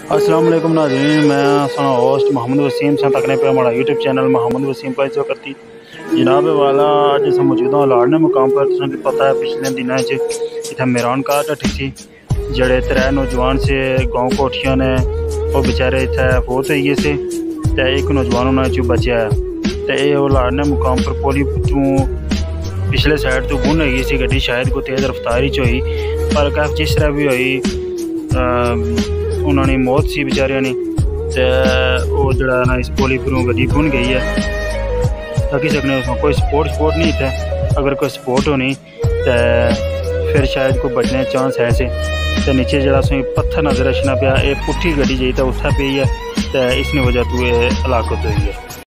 अस्सलाम वालेकुम नाज़रीन, मैं सुना होस्ट मोहम्मद वसीम से तकने पे हमारा यूट्यूब चैनल मोहम्मद वसीम पर जो करती जनाब वाला अज अस मौजूद हाँ लाड़ने मुकाम पर। तुसें पता है पिछले दिनों इतना मेहरान कार ढठी सी जड़े 3 नौजवान से गाँव कोठियाँ ने वो बेचारे इतने फौत हो गए से तो एक नौजवान उन्होंने चू बचा है। तो ये लाड़ने मुकाम पर पोली तू पिछले साइड तो गुन हो गई सी गड्डी, शायद कोई तेज़ रफ्तारी च हुई पर कफ जिस तरह भी हुई उन्होंने मौत सी बेचारिया ने। तो जड़ा ना इस पोली पर गड्डी गुन गई है ताकि सकने उसमें कोई सपोर्ट नहीं था। अगर कोई सपोर्ट होनी तो फिर शायद कोई बचने चांस है से। तो नीचे जरा पत्थर नजर रखना पाया, ये पुठी गड्डी जी तो उत्थे पी है तो इसने वजह तो ये हलाकत हुई है।